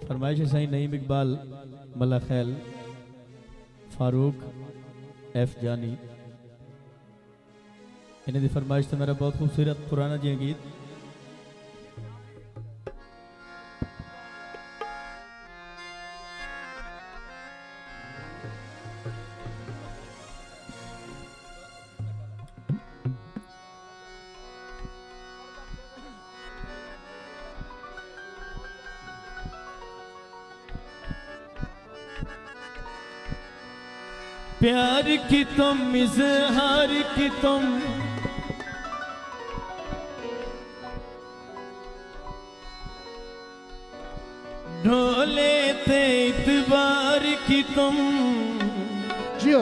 फरमाइश सही नईम इकबाल मल्ला खैल फारूक एफ जानी इन्हें दी फरमाइश तो मेरा बहुत खूबसूरत पुराना जी गीत प्यार की तुम इजहार की तुम ढोले थे इतबार की तुम जियो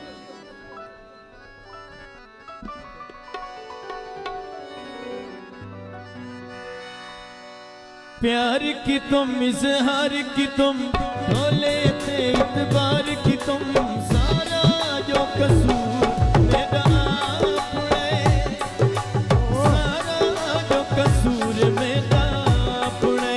प्यार की तुम इजहार की तुम ढोले थे इतबार की तुम सारा जो कसूर मेरा अपने सारा जो कसूर मेरा अपने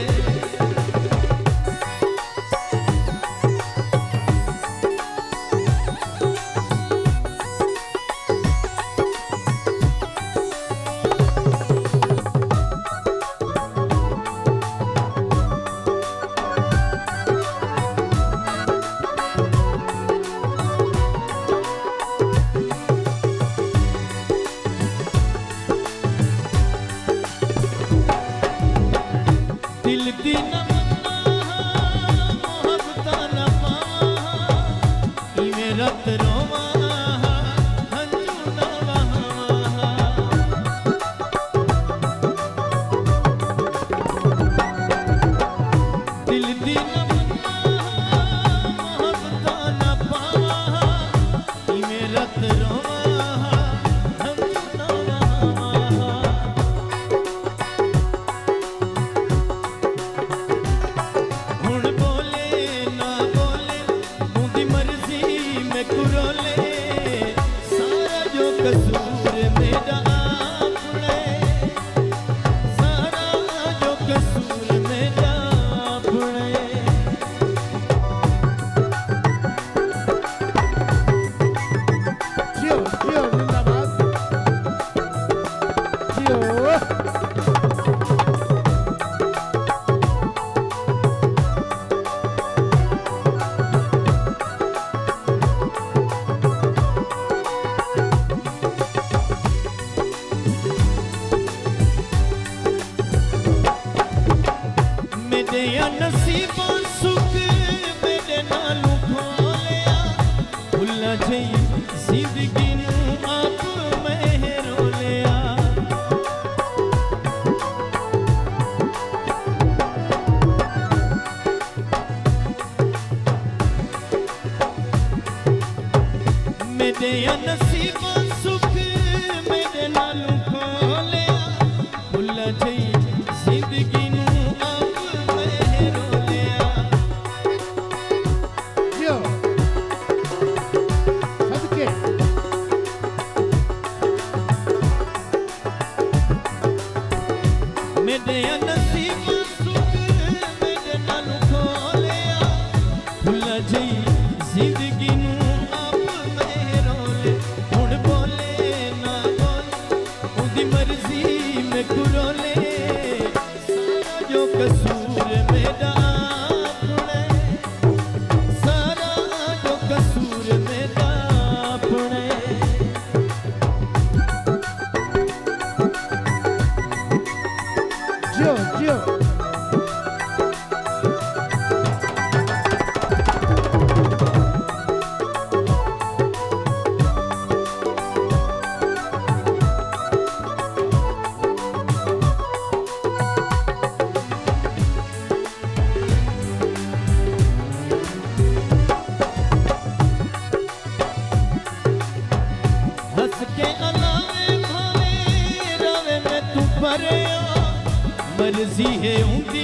मर्जी है उंदी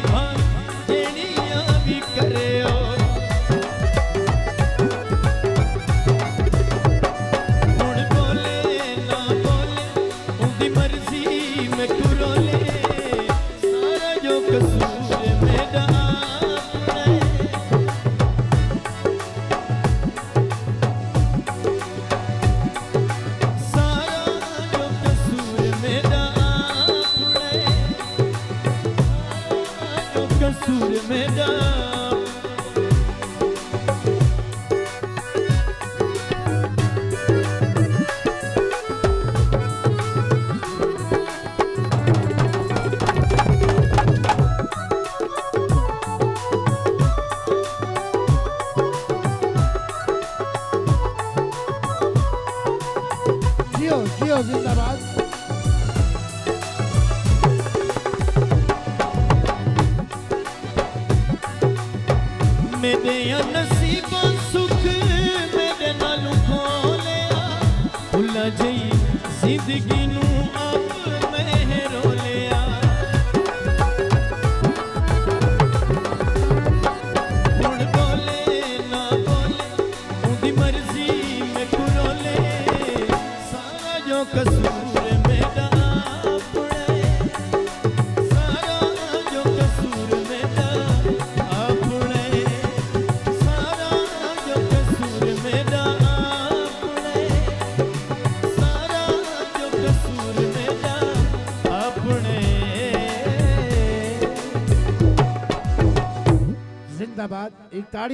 भाणिया भी करे हुण बोले ना बोले उंदी मर्जी में कुरोले सारा जो कसूर मेरा जो कसूर मेरा जियो जिंदाबाद। मेरे नसीबा सुख मेरे नालू खोलिया भुला जई जिंदगी नू अब मैं रोलिया हुण बोले ना बोले उदी मर्जी में कुरोले सारा जो कसूर मेरा अपने सारा जो कसूर मेरा अपने सारा जो कसूर मेरा अपने सारा जो कसूर मेरा अपने जिंदाबाद। एक ताड़ी